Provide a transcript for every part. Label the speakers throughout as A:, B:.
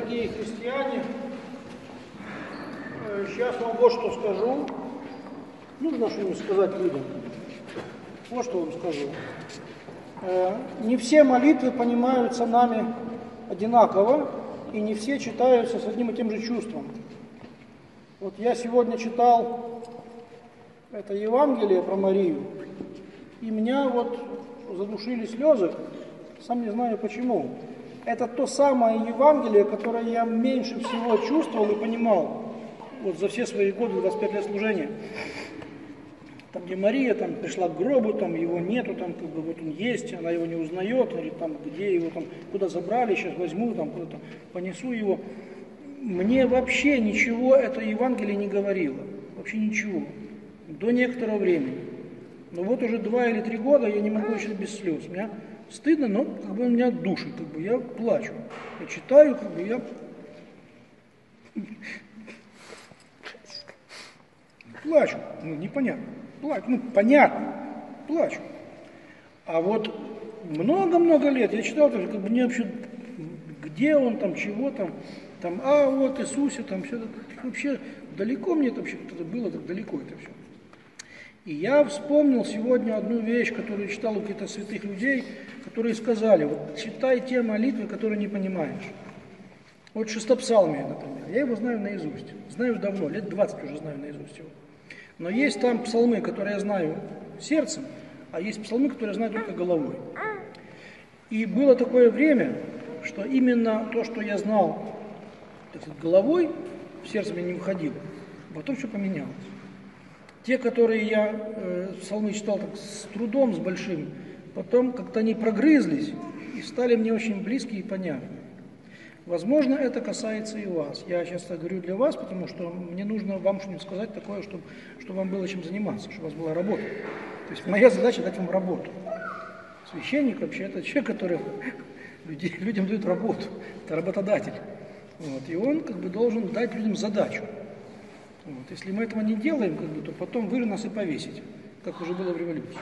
A: дорогие христиане, сейчас вам вот что скажу. Нужно что-нибудь сказать людям. Вот что вам скажу. Не все молитвы понимаются нами одинаково, и не все читаются с одним и тем же чувством. Вот я сегодня читал это Евангелие про Марию, и меня вот задушили слезы, сам не знаю почему. Это то самое Евангелие, которое я меньше всего чувствовал и понимал вот за все свои годы, 25 лет служения. Там, где Мария там пришла к гробу, там его нету, там как бы вот он есть, она его не узнает, или там где его там куда забрали, сейчас возьму, там куда-то понесу его. Мне вообще ничего это Евангелие не говорило, вообще ничего, до некоторого времени. Но вот уже 2 или 3 года я не могу читать без слез. Мне стыдно, но как бы он меня душит, как бы я плачу. Я читаю, как бы я плачу, ну непонятно. Плачу, ну понятно, плачу. А вот много-много лет я читал, как бы мне вообще, где он там, чего там, а вот Иисусе, там все это, вообще далеко мне это вообще это было, так далеко это все. И я вспомнил сегодня одну вещь, которую читал у каких-то святых людей, которые сказали, вот читай те молитвы, которые не понимаешь. Вот Шестопсалмие, например, я его знаю наизусть, знаю давно, лет 20 уже знаю наизусть его. Но есть там псалмы, которые я знаю сердцем, а есть псалмы, которые я знаю только головой. И было такое время, что именно то, что я знал, так сказать, головой, в сердце мне не входило, потом все поменялось. Те, которые я псалмы читал так с трудом, с большим, потом как-то они прогрызлись и стали мне очень близкие и понятны. Возможно, это касается и вас. Я сейчас так говорю для вас, потому что мне нужно вам что-нибудь сказать такое, чтобы вам было чем заниматься, чтобы у вас была работа. То есть моя задача дать вам работу. Священник вообще это человек, который людям дает работу. Это работодатель. Вот. И он как бы должен дать людям задачу. Вот. Если мы этого не делаем, как бы, то потом вы нас и повесите, как уже было в революции.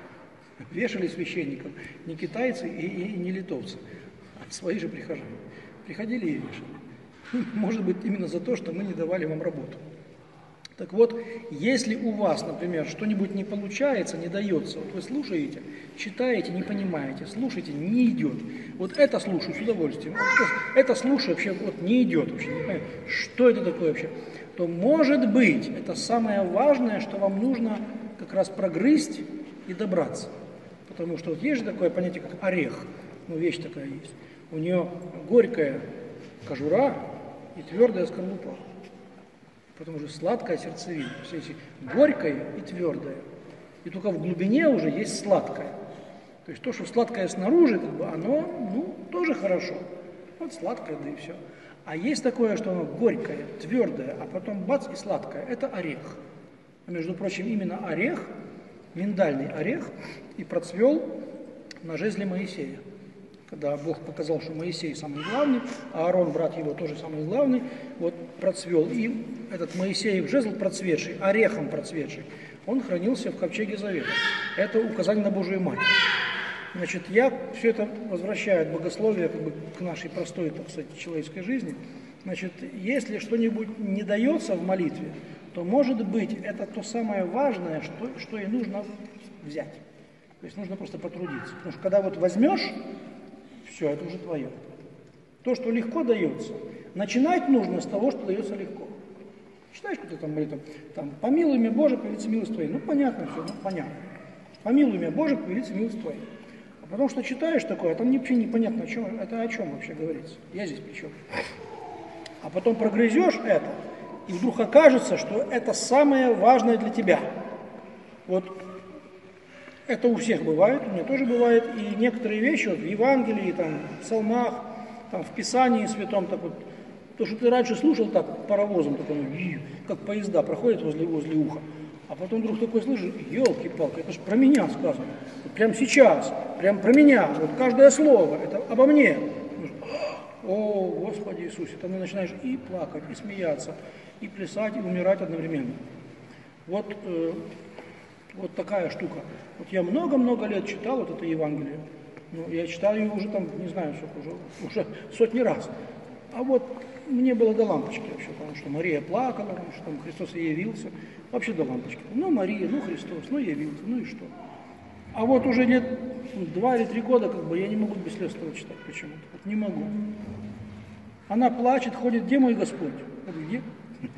A: Вешали священников не китайцы и не литовцы, а свои же прихожане. Приходили и вешали. Может быть, именно за то, что мы не давали вам работу. Так вот, если у вас, например, что-нибудь не получается, не дается, вот вы слушаете, читаете, не понимаете, слушаете, не идет. Вот это слушаю с удовольствием, это слушаю вообще вот не идет вообще, не понимаю, что это такое вообще. То может быть, это самое важное, что вам нужно как раз прогрызть и добраться. Потому что вот есть же такое понятие, как орех, ну вещь такая есть. У нее горькая кожура и твердая скорлупа. Потому что сладкая сердцевина. То есть горькая и твердая. И только в глубине уже есть сладкое. То есть то, что сладкое снаружи, как бы, оно, ну, тоже хорошо. Вот сладкое, да и все. А есть такое, что оно горькое, твердое, а потом бац и сладкое. Это орех. А между прочим, именно орех, миндальный орех, и процвел на жезле Моисея. Когда Бог показал, что Моисей самый главный, а Аарон, брат его, тоже самый главный, вот процвел. И этот Моисеев жезл процветший, орехом процветший, он хранился в ковчеге Завета. Это указание на Божию Матерь. Значит, я все это возвращаю от богословия как бы, к нашей простой, так сказать, человеческой жизни. Значит, если что-нибудь не дается в молитве, то, может быть, это то самое важное, что и нужно взять. То есть нужно просто потрудиться. Потому что когда вот возьмешь, все, это уже твое. То, что легко дается, начинать нужно с того, что дается легко. Читаешь какую-то там молитву, там, помилуй меня, Боже, по велице милости Твоей. Ну, понятно все, ну, понятно. Помилуй меня, Боже, по велице милости Твоей. А потом, что читаешь такое, там вообще непонятно, о чем вообще говорится. Я здесь при чем? А потом прогрызешь это, и вдруг окажется, что это самое важное для тебя. Вот это у всех бывает, у меня тоже бывает, и некоторые вещи вот в Евангелии, там, в псалмах, там, в Писании Святом, так вот, то, что ты раньше слушал так паровозом, так оно, как поезда проходят возле уха, а потом вдруг такой слышишь, елки-палки, это же про меня сказано, вот прямо сейчас, прям про меня, вот каждое слово, это обо мне. О, Господи Иисусе, ты начинаешь и плакать, и смеяться, и плясать, и умирать одновременно. Вот такая штука. Вот я много-много лет читал вот это Евангелие. Ну, я читал ее уже там, не знаю, сколько, уже сотни раз. А вот мне было до лампочки вообще, потому что Мария плакала, потому что там Христос ей явился. Вообще до лампочки. Ну, Мария, ну, Христос, ну, явился, ну и что? А вот уже лет 2 или 3 года, как бы, я не могу без слез этого читать почему-то. Вот не могу. Она плачет, ходит, где мой Господь? Я говорю, где?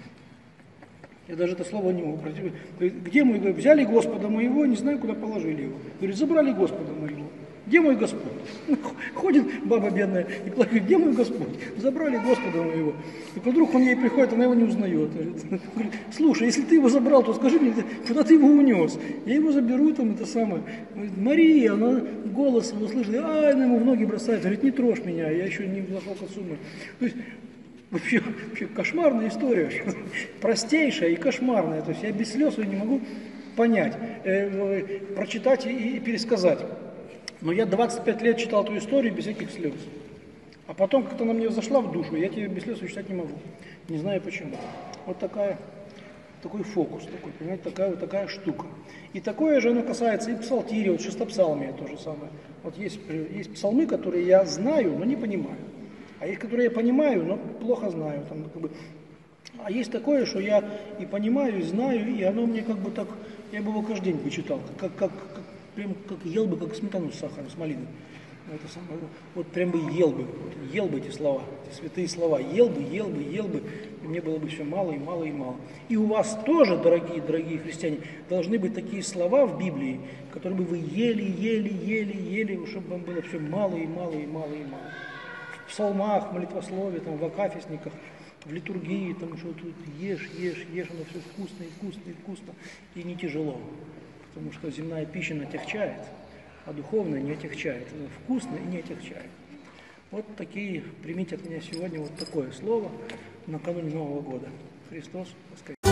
A: Я даже это слово не могу противить. Где мой Господь? Взяли Господа моего, не знаю, куда положили его. Говорит, забрали Господа моего. Где мой Господь? Ходит баба бедная и плачет, где мой Господь? Забрали Господа моего. И вдруг он ей приходит, она его не узнает. Говорит, слушай, если ты его забрал, то скажи мне, куда ты его унес? Я его заберу, там это самое. Говорит, Мария, она голос его слышит, она ему в ноги бросает. Говорит, не трожь меня, я еще не зашел к отцу. То есть вообще кошмарная история, простейшая и кошмарная. То есть я без слез ее не могу понять, прочитать и пересказать. Но я 25 лет читал эту историю без всяких слез. А потом как-то она мне зашла в душу, я тебе без слез читать не могу. Не знаю почему. Вот такой фокус, понимаете, такая штука. И такое же оно касается и псалтири, вот шестопсалмия то же самое. Вот есть псалмы, которые я знаю, но не понимаю. А есть, которые я понимаю, но плохо знаю. Там, как бы. А есть такое, что я и понимаю, и знаю, и оно мне как бы так, я бы его каждый день почитал, прям как ел бы, как сметану с сахаром, с малиной. Это самое, вот прям бы ел бы эти слова, эти святые слова, ел бы, и мне было бы все мало и мало и мало. И у вас тоже, дорогие христиане, должны быть такие слова в Библии, которые бы вы ели, чтобы вам было все мало и мало и мало и мало. В псалмах, в молитвослове, там, в акафистниках, в литургии, там, что тут ешь, оно все вкусно, и не тяжело. Потому что земная пища отягчает, а духовная не отягчает. Это вкусно и не отягчает. Вот такие, примите от меня сегодня вот такое слово накануне Нового года. Христос воскрес!